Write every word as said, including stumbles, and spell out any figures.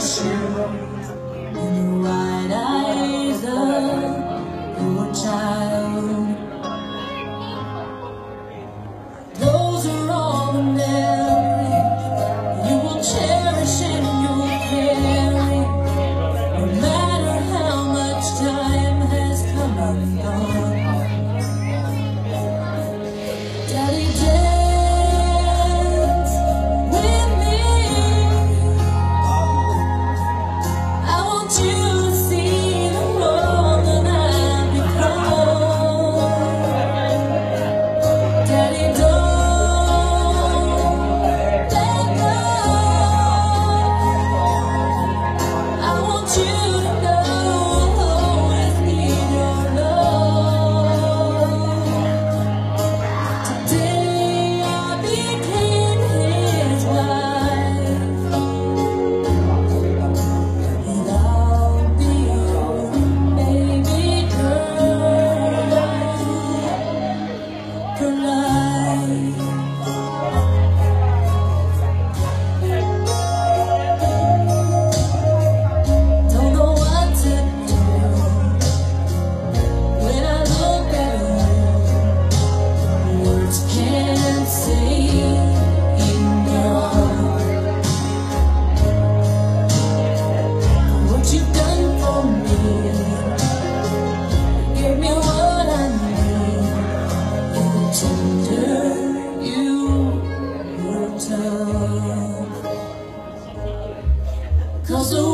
miss you in the wide eyes of your child. Those are all the memories you will cherish and you'll carry, no matter how much time has come and gone. Daddy, dance with me. I want you to see the world that I've become. Daddy, don't let go. I want you to know I'll always need your love. Today I became his wife, and I'll be your baby girl for life. Don't know what to do when I look at you. Words can't say enough what you've done for me. You gave me what I need. You were tender, you were tough. 'Cause the